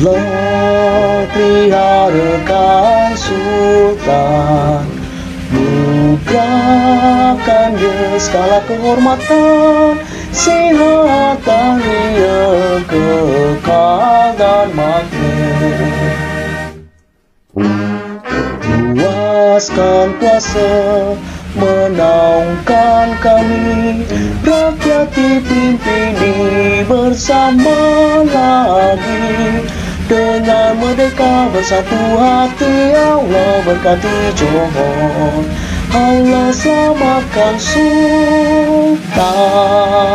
Allah peliharakan Sultan, nugerahkan dia segala kehormatan, sihat tahlia kekal dan makmur. Luaskan kuasa, menaungkan kami, rakyat dipimpini bersama lagi. Dengan merdeka bersatu hati, Allah berkati Johor, Allah selamatkan Sultan.